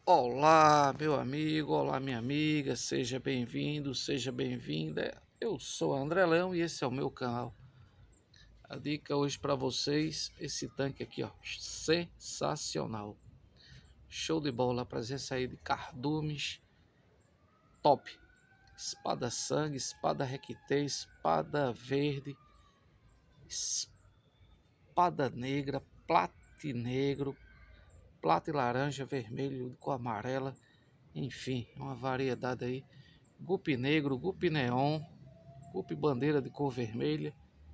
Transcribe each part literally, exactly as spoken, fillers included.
Olá, meu amigo, olá, minha amiga, seja bem-vindo, seja bem-vinda. Eu sou André Leão e esse é o meu canal. A dica hoje para vocês, esse tanque aqui, ó, sensacional. Show de bola, presença aí de cardumes, top. Espada sangue, espada requitê, espada verde, espada negra, platinegro, plata e laranja, vermelho com amarela. Enfim, uma variedade aí. Gupe negro, gupe neon, gupe bandeira de cor vermelha,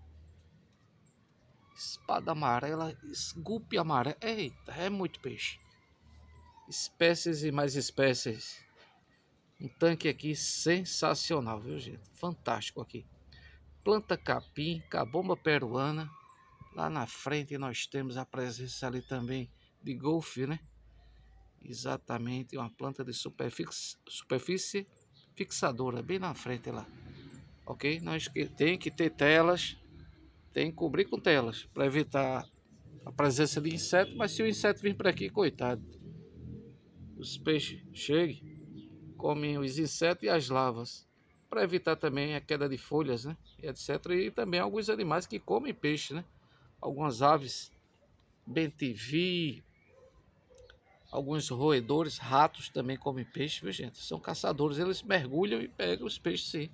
espada amarela, gupe amarela. Eita, é muito peixe. Espécies e mais espécies. Um tanque aqui sensacional, viu, gente? Fantástico aqui. Planta capim, cabomba peruana. Lá na frente nós temos a presença ali também de golfe, né? Exatamente, uma planta de superfície, superfície fixadora, bem na frente lá. Ok? Nós tem que ter telas, tem que cobrir com telas, para evitar a presença de inseto, mas se o inseto vir por aqui, coitado, os peixes chegam, comem os insetos e as larvas, para evitar também a queda de folhas, né? E etcétera. E também alguns animais que comem peixe, né? Algumas aves, bem-te-vi, alguns roedores, ratos também comem peixe, viu, gente? São caçadores, eles mergulham e pegam os peixes, sim.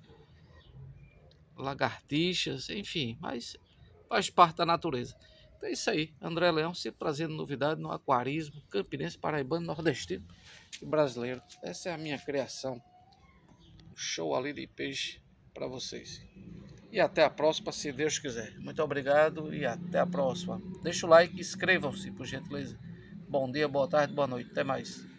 Lagartixas, enfim, mas faz parte da natureza. Então é isso aí, André Leão sempre trazendo novidade no aquarismo campinense, paraibano, nordestino e brasileiro. Essa é a minha criação, um show ali de peixe para vocês. E até a próxima, se Deus quiser. Muito obrigado e até a próxima. Deixa o like e inscrevam-se, por gentileza. Bom dia, boa tarde, boa noite. Até mais.